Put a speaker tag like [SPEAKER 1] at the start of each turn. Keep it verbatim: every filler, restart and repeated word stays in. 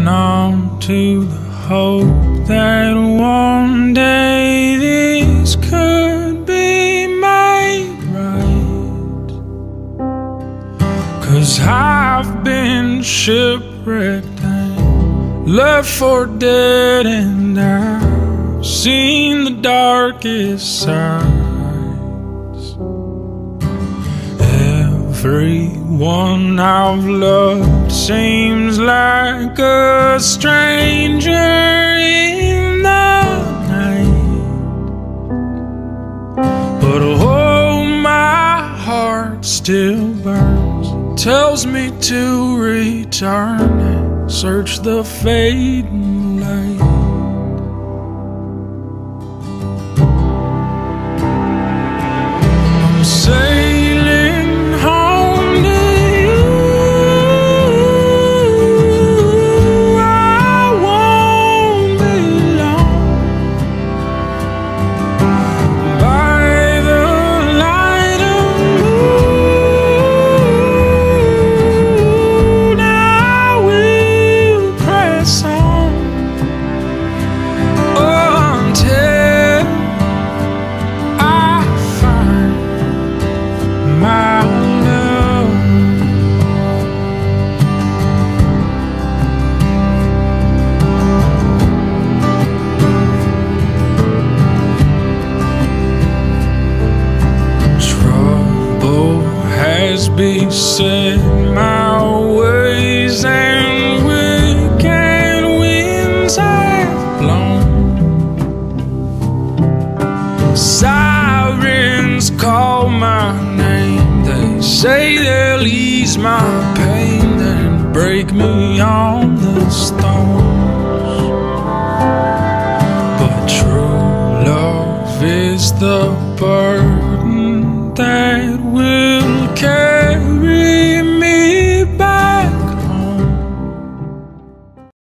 [SPEAKER 1] holding on to the hope that one day this could be made right. 'Cause I've been shipwrecked and left for dead, and I've seen the darkest sides. Everyone I've loved seems like a stranger in the night. But oh, my heart still burns, tells me to return and search the fading light. I'm sailing home to you. I won't be long. By the light of moon, I will press on until I find my love. Trouble has beset my ways, and wicked winds have blown. Sirens call my name, they say they'll ease my pain, then break me on the stones. But true love is the burden that will carry